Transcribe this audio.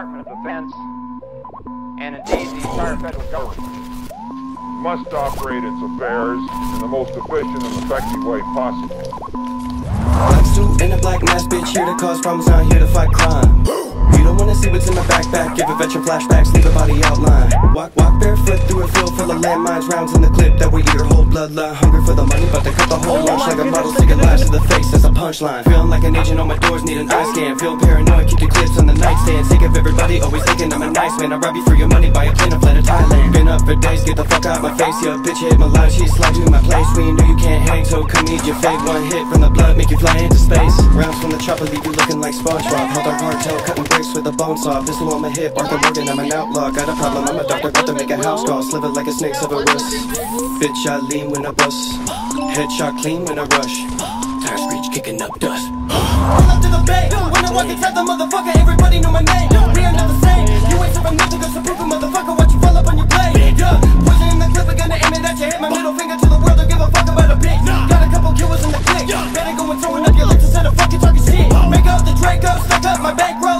Department of Defense, and indeed the entire federal government must operate its affairs in the most efficient and effective way possible. Black suit and a black mask, bitch, here to cause problems, not here to fight crime. You don't wanna see what's in my backpack, give a veteran flashbacks, leave a body outline. Walk barefoot through a field full of landmines, rounds in the clip that will eat your whole bloodline. Hungry for the money, but they cut the whole lunch like a model, stick a lash to the face as a punchline. Feeling like an agent on my doors, need an eye scan. Feel paranoid, keep the clips on the nightstand. Sick of everybody, always thinking I'm a nice man. I rob you for your money, buy a plane and fly to Thailand. Been up for days, get the fuck out my face. Yeah, bitch hit my line, she slide to my place. We know you can't hang, so come eat your fate. One hit from the blood, make you fly into space. Rounds from the chopper, leave you looking like SpongeBob. Hold our cartel, cutting bricks with a bone saw. Pistol on my hip, Arthur Morgan, I'm an outlaw. Got a problem, I'm a doctor, about to make a house call. Sliver like a snake, silver wrist. Bitch, I lean when I bust. Headshot clean when I rush. Tire screech, kicking up dust. Pull up to the bay, when I walk inside the motherfucker, everybody know my name. We are not the same, you ain't serving nothing, just a proof of motherfucker, watch you fall up on your blade. Yeah, pushing in the clip, I'm gonna aim it at you, hit my middle finger to the world, don't give a fuck about a bitch. Got a couple killers in the click, better go and throwing up your lips instead of fucking talking shit. Make up the Draco, stack up my bankroll.